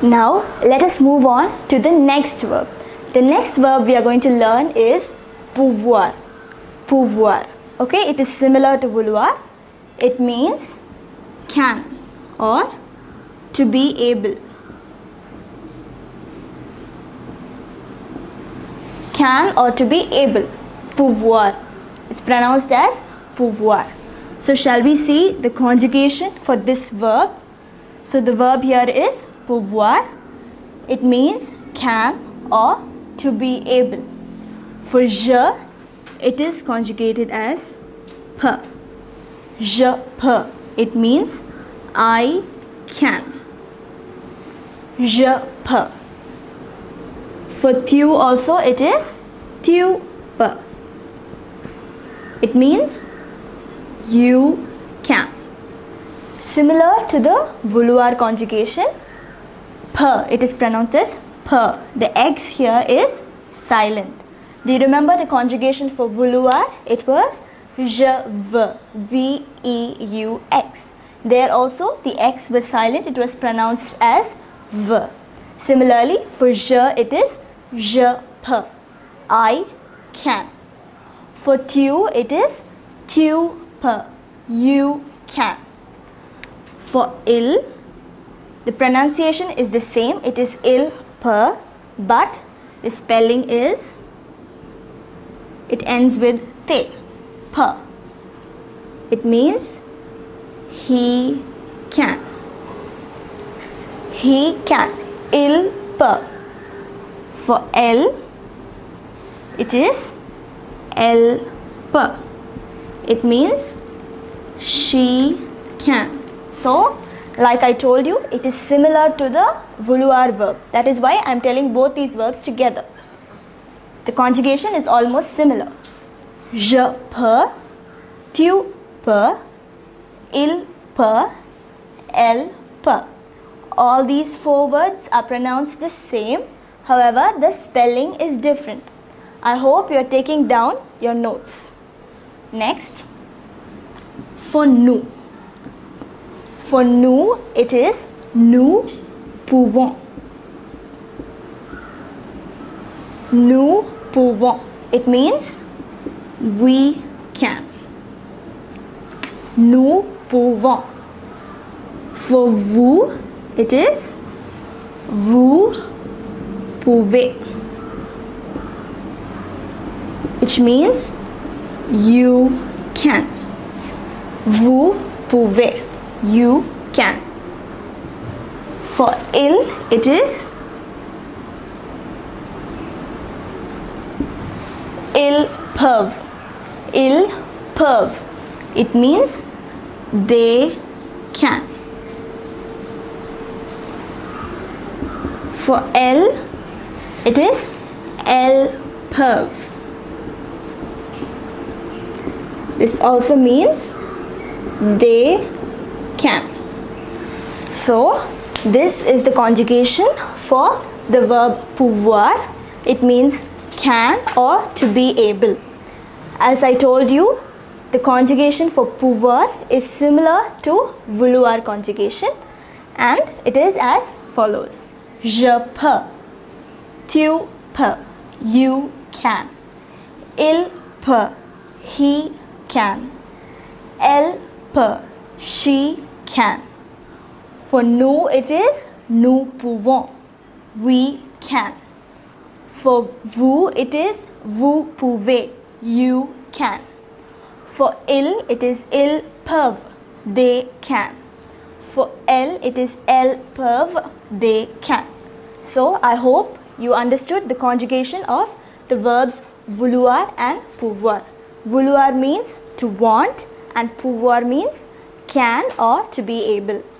Now let us move on to the next verb. The next verb we are going to learn is pouvoir. Pouvoir. Okay, it is similar to vouloir. It means can or to be able. Can or to be able. Pouvoir. It's pronounced as pouvoir. So shall we see the conjugation for this verb? So the verb here is pouvoir. It means can or to be able. For je, it is conjugated as peux. Je peux. It means I can. Je peux. For tu also it is tu peux. It means you can. Similar to the vouloir conjugation, peu, it is pronounced as peu. The X here is silent. Do you remember the conjugation for vouloir? It was je veux, V-E-U-X. There also the X was silent. It was pronounced as v. Similarly, for je it is je peux, I can. For tu it is tu peux, you can. For il, the pronunciation is the same. It is il peut, but the spelling is, it ends with te, peu. It means he can. He can. Il peut. For elle, it is elle peut. It means she can. So, like I told you, it is similar to the vouloir verb. That is why I am telling both these verbs together. The conjugation is almost similar. Je peux, tu peux, il peut, elle peut. All these four words are pronounced the same. However, the spelling is different. I hope you are taking down your notes. Next, for nous. For nous, it is nous pouvons. Nous pouvons. It means we can. Nous pouvons. For vous, it is vous pouvez, which means you can. Vous pouvez, you can. For ils, it is ils peuvent. Ils peuvent. It means they can. For elles, it is elles peuvent. This also means they can. So, this is the conjugation for the verb pouvoir. It means can or to be able. As I told you, the conjugation for pouvoir is similar to vouloir conjugation, and it is as follows. Je peux, tu peux, you can. Il peut, he can. Elle peut, she can. For nous, it is nous pouvons, we can. For vous, it is vous pouvez, you can. For ils, it is ils peuvent, they can. For elles, it is elles peuvent, they can. So, I hope you understood the conjugation of the verbs vouloir and pouvoir. Vouloir means to want and pouvoir means can or to be able.